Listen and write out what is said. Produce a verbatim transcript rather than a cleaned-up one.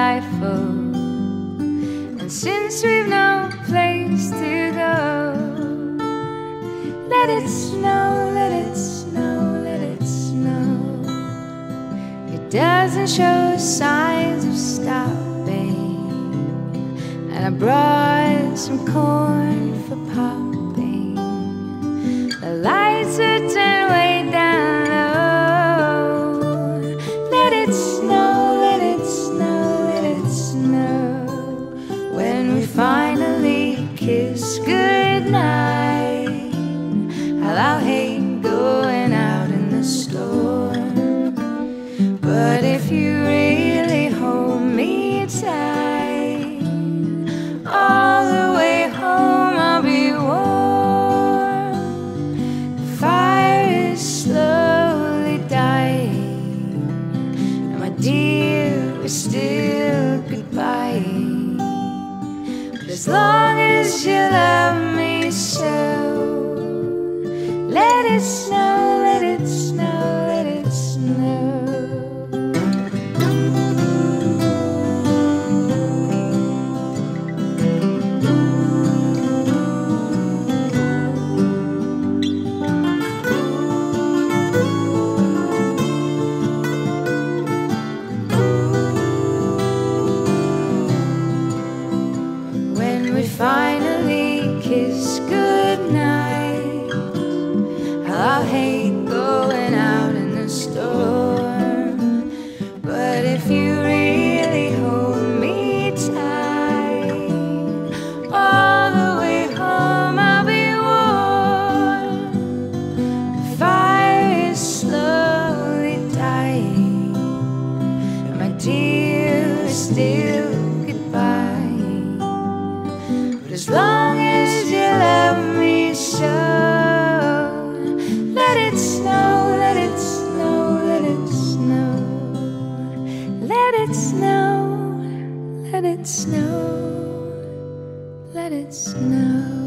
delightful. And since we've no place to go, let it snow, let it snow, let it snow. It doesn't show signs of stopping, and I brought some corn for popping. The lights are turned way down low. Let it snow, let it snow, let it snow. When we finally kiss goodnight, I'll hate going out in the storm. But if you really hold me tight, all the way home I'll be warm. The fire is slowly dying, and my dear, we're still goodbye. But as long as you love me so, let it snow, let it snow, let it snow. When we finally kiss goodnight, I'll hate going out in the storm. But if you really hold me tight, all the way home I'll be warm. The fire is slowly dying, and my dear, is still goodbye. But as long as you love me so, let it snow, let it snow, let it snow. Let it snow, let it snow, let it snow.